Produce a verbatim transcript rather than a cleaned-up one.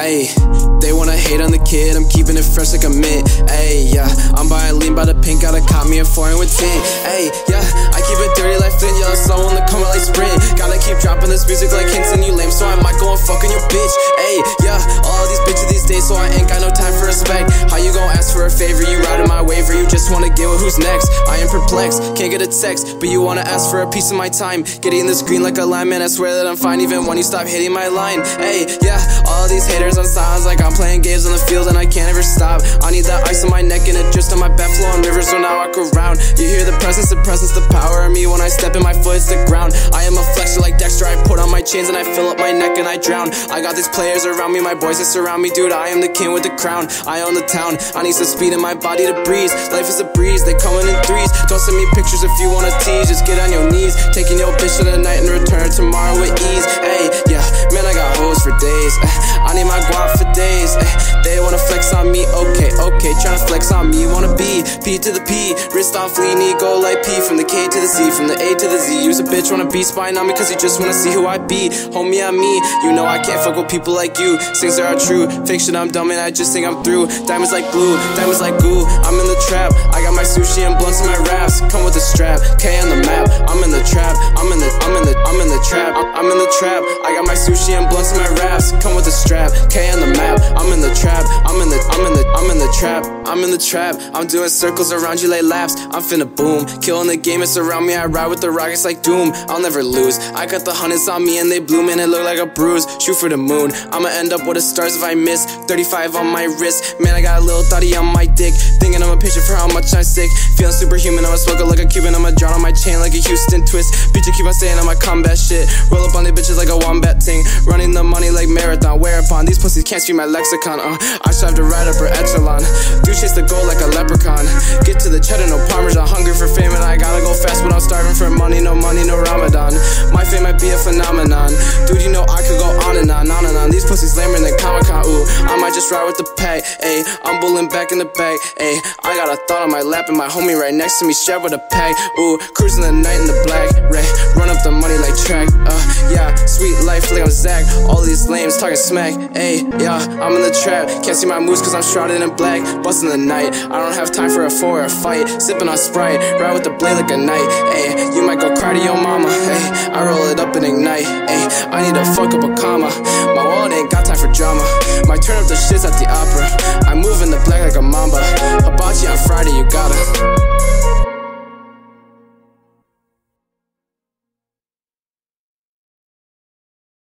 Ayy, they wanna hate on the kid, I'm keeping it fresh like a mint. Ayy, yeah, I'm buying lean by the pink, gotta cop me a foreign with tint. Ayy, yeah, I keep it dirty like Flint, yellow slow on the corner like Sprint. Gotta keep dropping this music like hints and you lame, so I might go and fucking your bitch. Ayy, yeah, all these bitches these days, so I ain't got no time for respect. How you gon' ask for a favor, you riding my wave, or you just wanna get with who's next? I am perplexed, can't get a text, but you wanna ask for a piece of my time. Getting this green like a lineman, I swear that I'm fine even when you stop hitting my line. Ayy, yeah, all these haters on silence like I'm playing games on the field and I can't ever stop. I need that ice on my neck and it just on my back flowing rivers, so now I walk around. You hear the presence, the presence, the power of me when I step in my foot, it's the ground. I am a flexor like Dexter, I put on my chains and I fill up my neck and I drown. I got these players around me, my boys that surround me, dude, I am the king with the crown. I own the town, I need some speed in my body to breeze. Life is a breeze, they coming in threes. Don't send me pictures if you wanna tease, just get on your knees. Taking your bitch for the night and return tomorrow with ease. Ayy, yeah, man, I got hoes for days. I need my guap for days. They wanna flex on me, okay, okay, tryna flex on me, wanna be P to the P, wrist on fleek, need go like P, from the K to the C, from the A to the Z. Use a bitch, wanna be spying on me cause you just wanna see who I be. Homie, I'm me, you know I can't fuck with people like you. Things are true, fake shit I'm dumb and I just think I'm through. Diamonds like glue, diamonds like goo, I'm in the trap. I got my sushi and blunts in my raps, come with a strap, K on the map, I'm in the trap, I'm in the, I'm in the, I'm in the trap, I'm in the trap. I got my sushi and blunts in my raps, come with a strap, K on the map, I'm in the trap, I'm in the, I'm in the, I'm in the trap, I'm in the trap. I'm doing circles around you like laps, I'm finna boom, killing the game, it's around me, I ride with the rockets like Doom. I'll never lose, I got the hundreds on me and they bloom and it look like a bruise. Shoot for the moon, I'ma end up with the stars if I miss. Thirty-five on my wrist, man I got a little thotty on my dick. Thinking I'm a picture for how much I'm sick. Feeling superhuman, I'ma smoke it like a Cuban, I'ma drown on my chain like a Houston twist. Bitch, you keep on saying I'm my combat shit. Roll up on the bitches like a wombat ting. Running the money like marathon, whereupon these pussies can't speak my lexicon. uh, I strive to ride upper echelon, do chase the goal like a leprechaun. Get to the cheddar, no parmesan, hungry for fame and I gotta go fast, but I'm starving for money. No money, no Ramadan, my fame might be a phenomenon. Dude, you know I could go on and on, on and on. These pussies lamer than Comic-Con, ooh. I might just ride with the pack, ayy. I'm bulling back in the bag, ayy. I got a thought on my lap and my homie right next to me strapped with a pack, ooh. Cruising the night in the black, ray. Run up the money like track, uh, yeah. Sweet life like I'm Zach. All these lames talking smack, ayy, yeah. I'm in the trap, can't see my moves cause I'm shrouded in black. Busting the night, I don't have time for a four or a fight. Sipping on Sprite, ride with the blade like a knight, ayy. You might go cry to your mama, ayy. I roll it up and ignite, ayy. I need to fuck up a comma. My wallet ain't got time for drama. Might turn up the shits at the opera. I move in the black like a mamba. Hibachi on Friday, you gotta